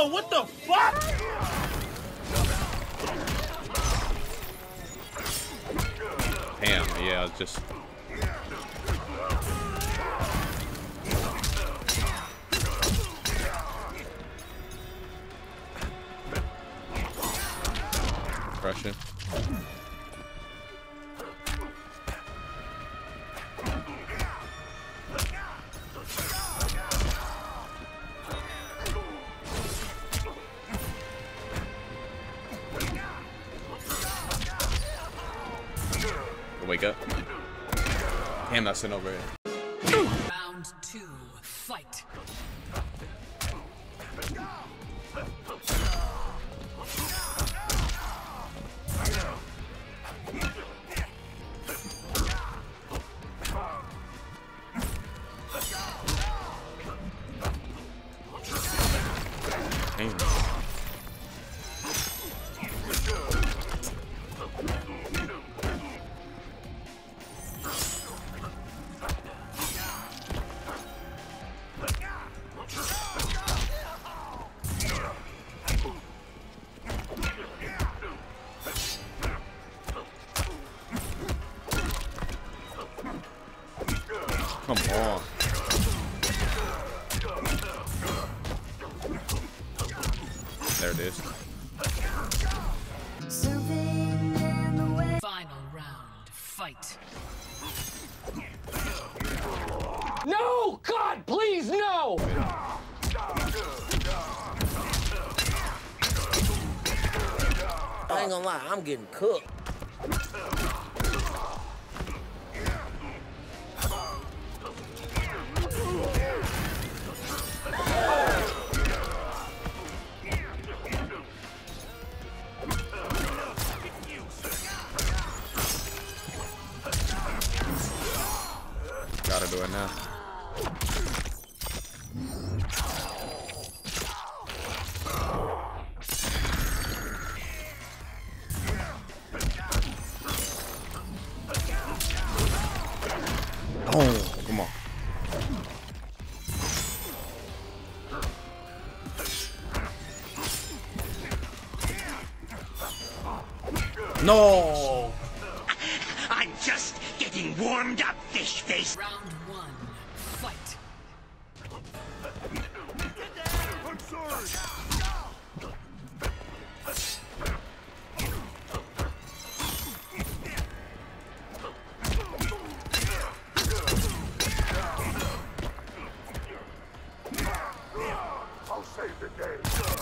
Yo, what the fuck? Damn, yeah, I was just... Russian. Wake up. Damn, that's an over here. Round 2, fight. Damn. Come on. There it is. Final round, fight. No! God, please, no! I ain't gonna lie, I'm getting cooked. Gotta do it now. Oh, come on. No! I'm just getting warmed up, fish face. Round 1, fight. I'm sorry. I'll save the day.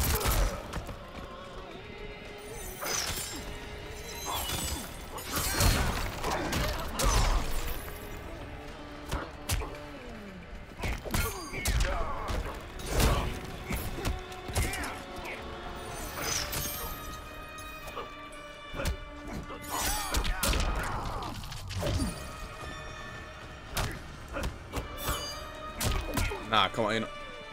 Nah, come on, you know.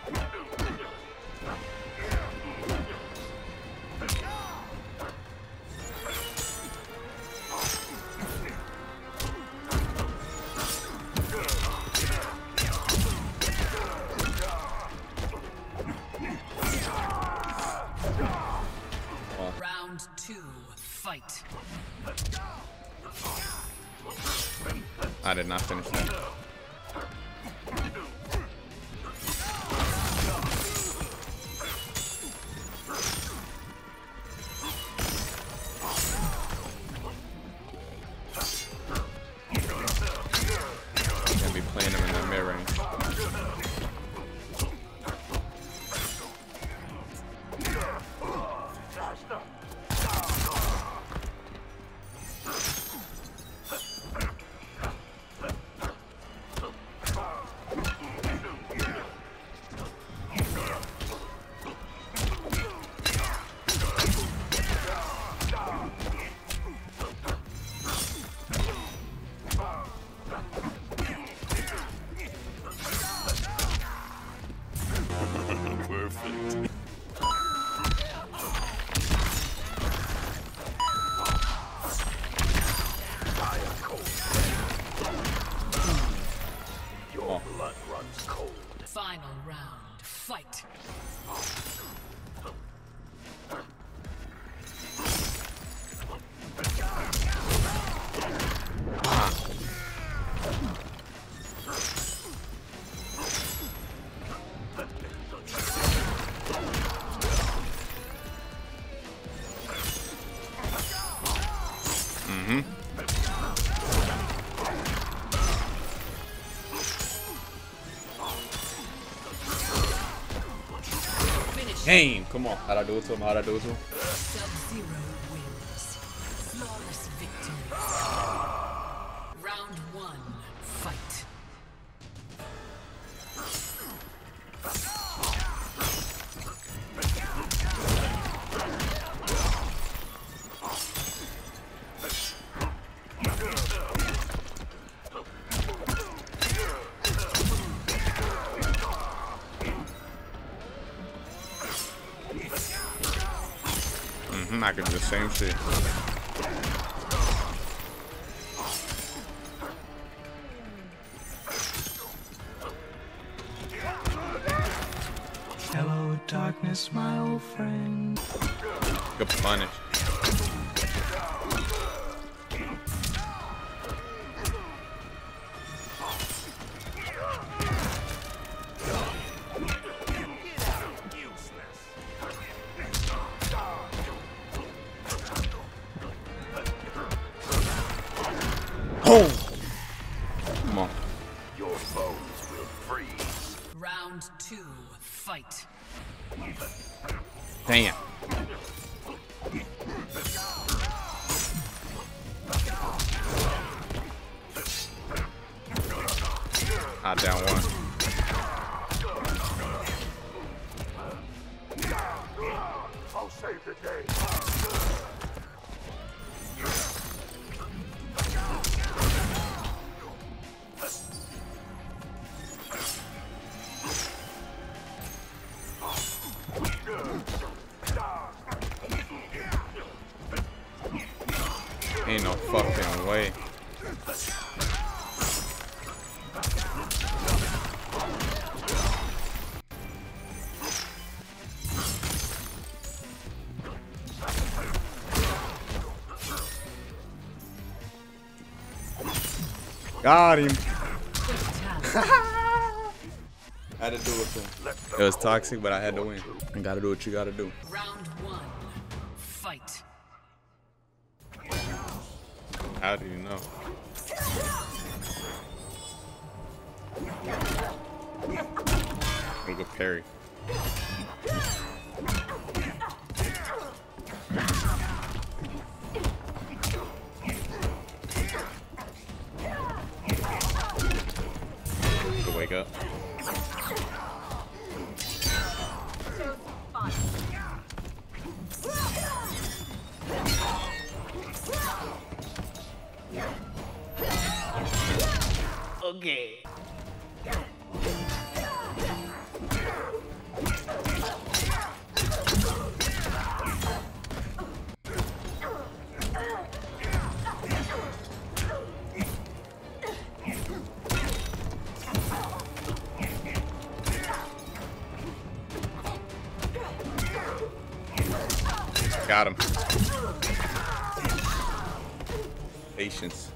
Round 2, fight. I did not finish that. Gonna be playing him in the mid range. Final round, fight. Game. Come on. How'd I do it to him? How'd I do it to him? Sub-Zero wins. Flawless victory. Round 1, fight. I can do the same shit. Hello, darkness, my old friend. Good punish. Oh! Come on. Your bones will freeze. Round 2, fight. Damn. Down one. I'll save the day. Ain't no fucking way. Got him. I had to do it to him. It was toxic, but I had to win. You gotta do what you gotta do. Round 1, fight. How do you know? Look at parry. Good wake up. Okay. Got him. Patience.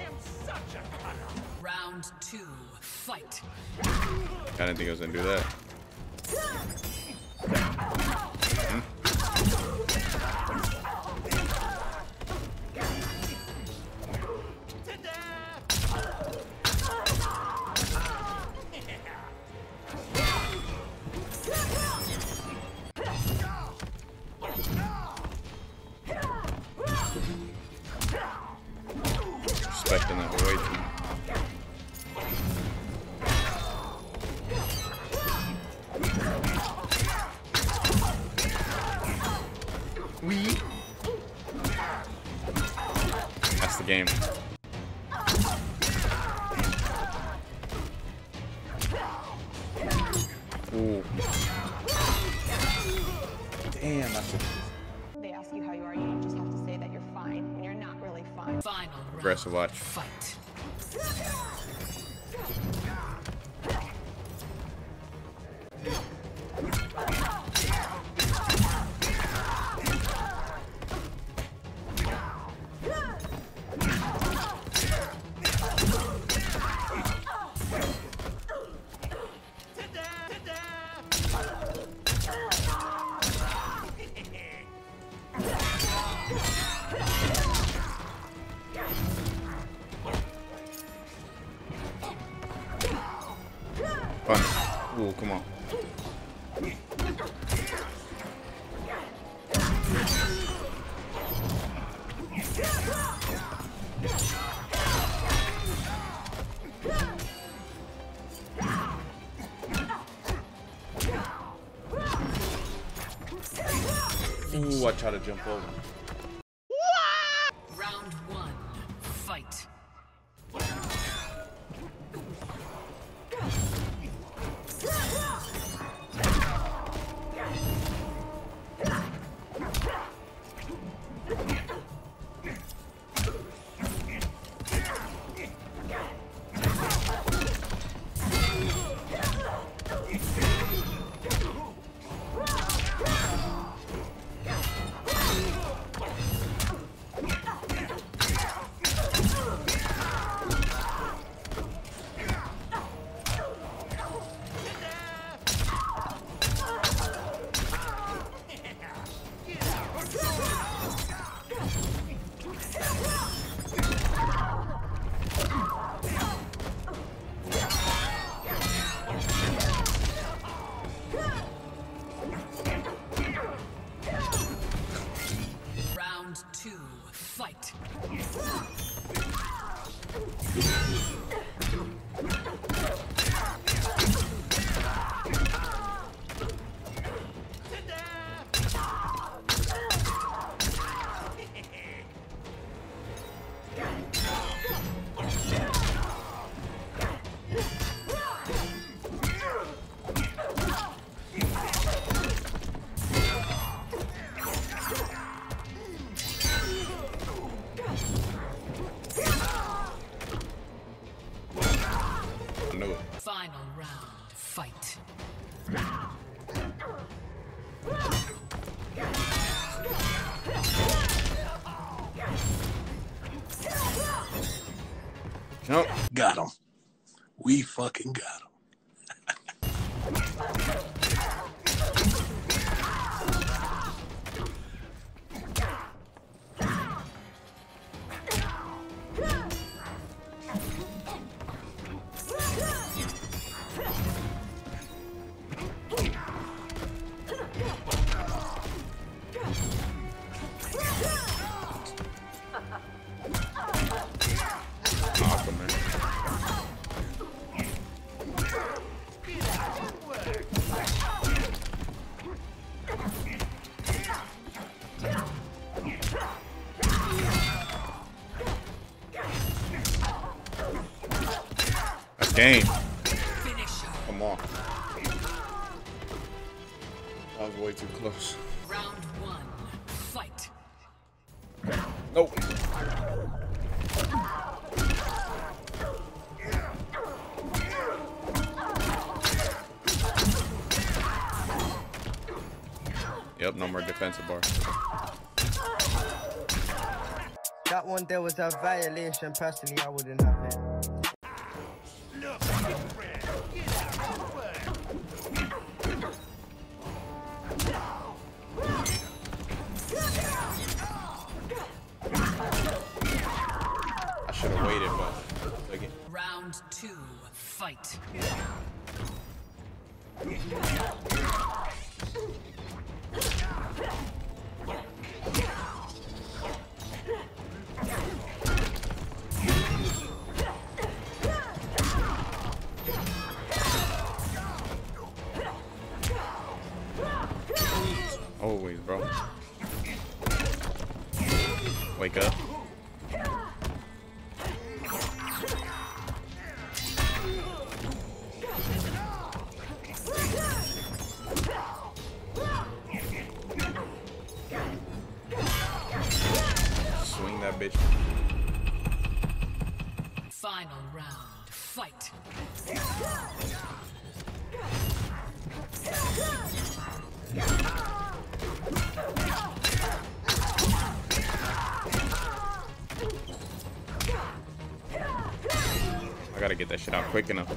Round 2, fight. I didn't think I was gonna do that. Expecting that way too. That's the game. Ooh. Damn, that's a They ask you how you are, you just have to say that you're fine when you're not really fine. Final round, aggressive watch. fight. Fun. Ooh, come on. Ooh, I tried to jump over. Round one, fight. Round two, fight. I knew it. Final round, fight. Nope. Got him. We fucking got him. Aquaman. That's game. Come on. That was way too close. Round one, fight. Nope. Yep, no more defensive bar. That one there was a violation. Personally, I wouldn't have it. I should have waited, but again. Round two, fight. Always, bro. Wake up. Swing that bitch. Final round, fight. I gotta get that shit out quick enough.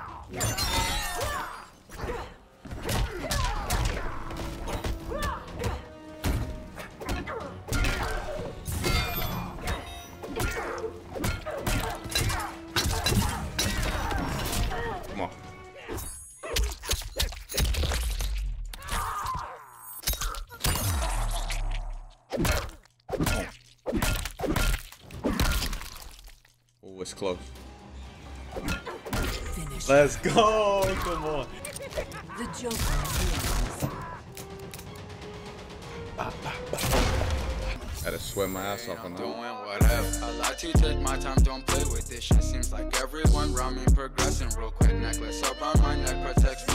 Come on. Oh, it's close. Finish. Let's go. Come on. The Joker wins. Had to sweat my ass off on that. Doing whatever. I like to take my time, don't play with this shit. Seems like everyone around me progressing real quick. Necklace around my neck protects